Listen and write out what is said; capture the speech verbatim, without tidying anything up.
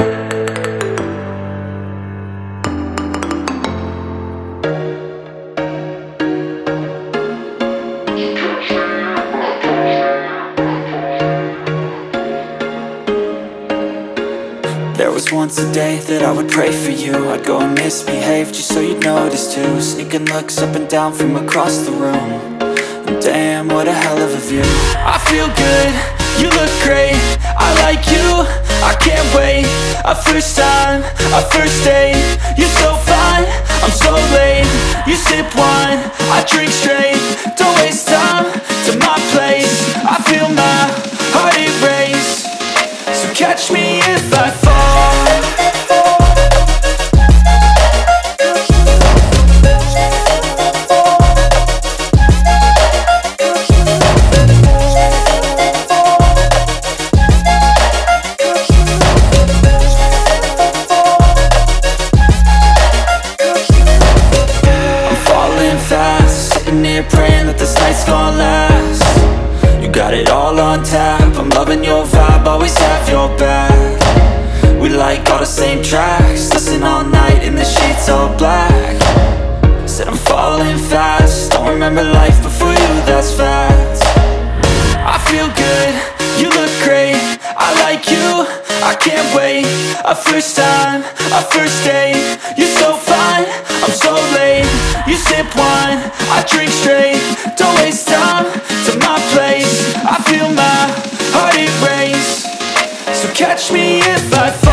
There was once a day that I would pray for you. I'd go and misbehave just so you'd notice too. Sneaking looks up and down from across the room. And damn, what a hell of a view. I feel good, you look great, I like you, I can't wait. A first time, a first date, you're so fine, I'm so late. You sip wine, I drink straight. Don't waste time to my place. I feel my heart erase. So catch me if I fall. Praying that this night's gonna last. You got it all on tap, I'm loving your vibe, always have your back. We like all the same tracks, listen all night in the sheets all black. Said I'm falling fast, don't remember life before you, that's fact. I feel good, you look great, I like you, I can't wait. A first time, a first date, you're so fine, I'm so late. You sip wine, I drink straight. Don't waste time to my place. I feel my heart erase. So catch me if I fall.